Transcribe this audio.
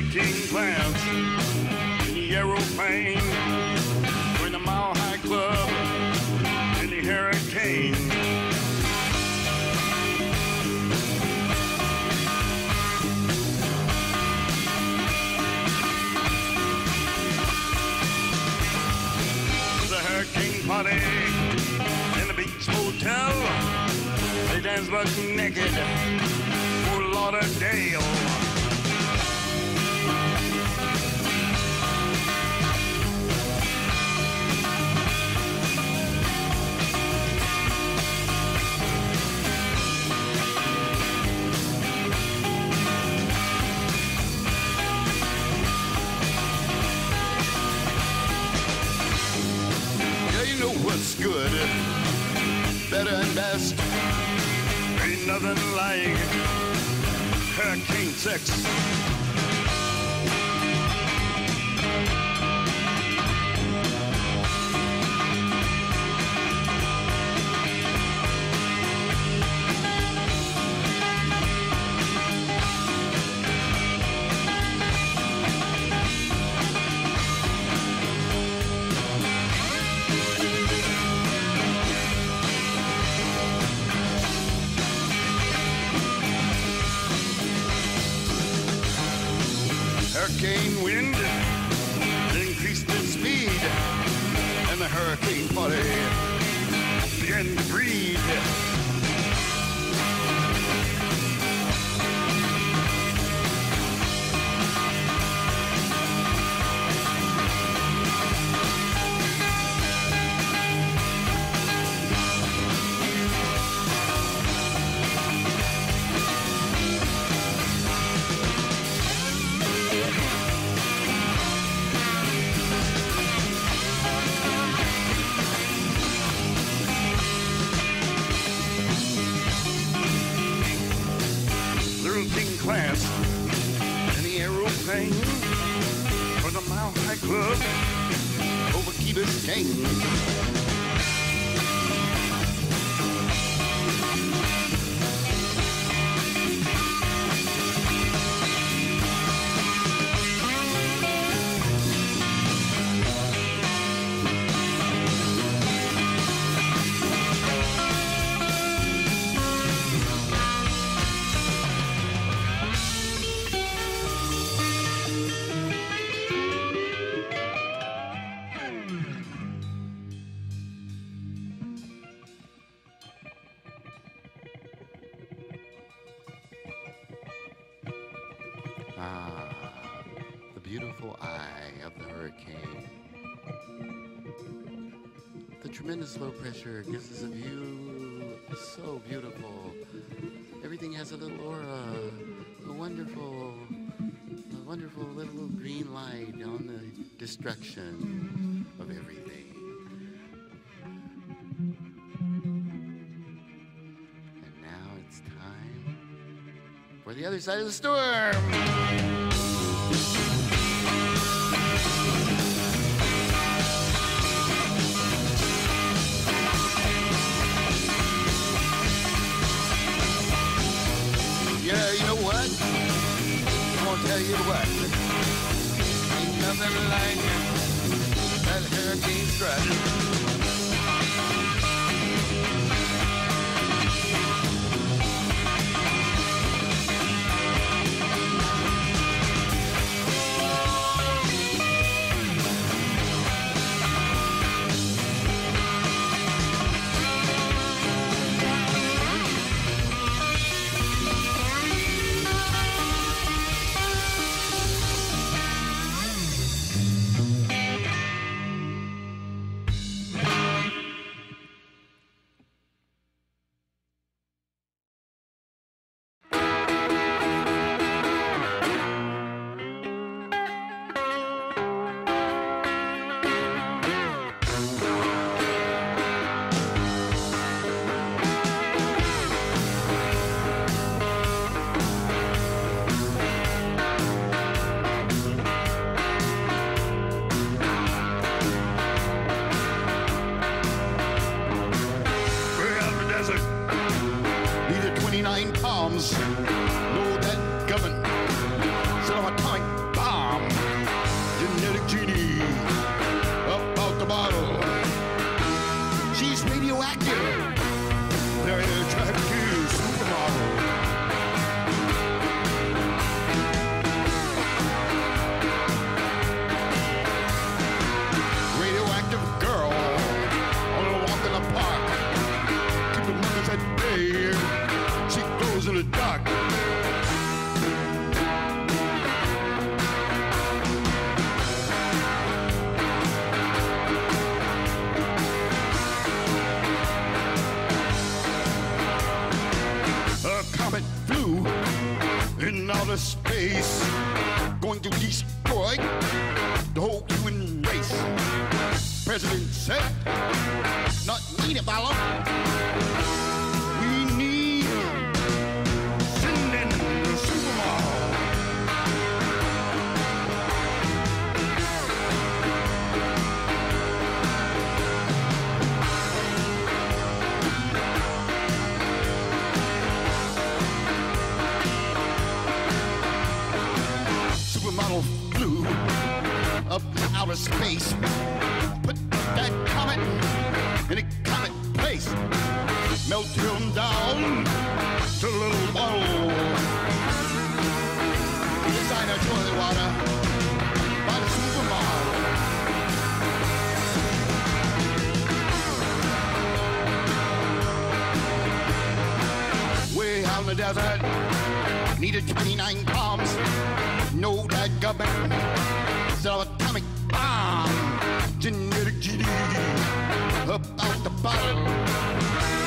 routine glance in the aeroplane, in the Mile High Club, in the hurricane. The hurricane party in the beach motel. They dance buck naked. Fort Lauderdale. Yeah, you know what's good, better and best. Ain't nothing like hurricane sex. Hurricane wind increased its speed, and the hurricane party began to breed. Class in the aeroplane for the Mile High Club over Key Biscayne. Ah, the beautiful eye of the hurricane. The tremendous low pressure gives us a view so beautiful. Everything has a little aura, a wonderful little green light on the destruction of everything. And now it's time for the other side of the storm. Yeah, you know what? I'm gonna tell you what. Ain't nothing like that hurricane strike. flew in outer space, going to destroy the whole human race. President said, not needed, Bala. We need sending the supermodel. Supermodel flew up to outer space, put that comet in a comet place, melted him down to a little bottle. Designer toilet water by the supermodel. Way out in the desert, needed 29 bombs. Know that government sell atomic bomb, genetic GD, up out the bottle.